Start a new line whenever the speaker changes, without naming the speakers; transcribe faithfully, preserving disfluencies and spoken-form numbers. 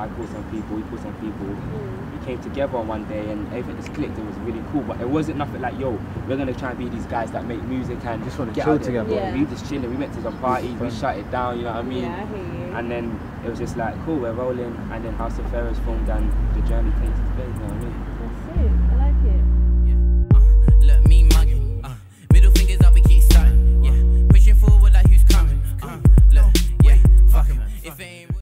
I called some people, we called some people.
Mm.
We came together on one day and everything just clicked. It was really cool, but it wasn't nothing like, yo, we're gonna try and be these guys that make music and
Just want to
get
chill
out there.
together.
Yeah.
We were just chilling. We went to some parties. We shut it down. You know what I mean?
Yeah, I hear you.
And then it was just like, cool, we're rolling. And then House of Pharaohs formed, and the journey takes its place. You know what I mean?